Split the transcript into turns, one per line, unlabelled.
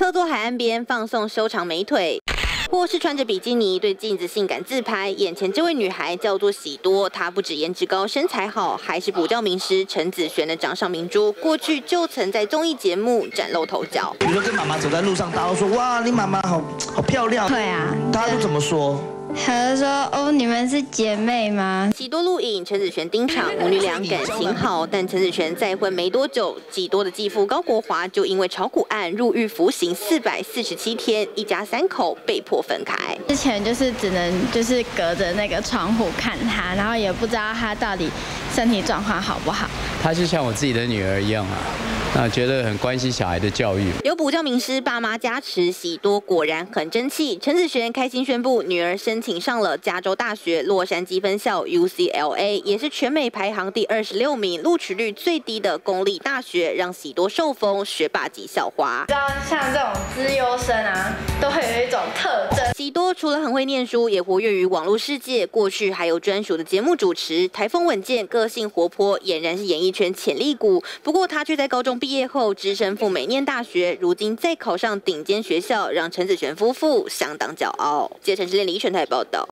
侧坐海岸边放松修长美腿。 或是穿着比基尼对镜子性感自拍，眼前这位女孩叫做喜多，她不止颜值高、身材好，还是补教名师陈子璇的掌上明珠。过去就曾在综艺节目崭露头角。
比如说跟妈妈走在路上，大家都说哇，你妈妈好漂亮。
对啊，
大家都怎么说？
他就说：“哦，你们是姐妹吗？”
喜多录影，陈子璇盯场，母女俩感情好。但陈子璇再婚没多久，喜多的继父高国华就因为炒股案入狱服刑447天，一家3口被迫分开。
之前只能隔着那个窗户看他，然后也不知道他到底身体状况好不好。
她就像我自己的女儿一样啊，那觉得很关心小孩的教育。
有补教名师爸妈加持，喜多果然很争气。陈子璇开心宣布，女儿申请上了加州大学洛杉矶分校 UCLA， 也是全美排行第26名，录取率最低的公立大学，让喜多受封学霸级校花。
知道像这种资优生啊，都会有一种特征。
喜多除了很会念书，也活跃于网络世界。过去还有专属的节目主持，台风稳健，个性活泼，俨然是演艺圈潜力股。不过他却在高中毕业后只身赴美念大学，如今再考上顶尖学校，让陈子璇夫妇相当骄傲。记者陈志炼、李全台报道。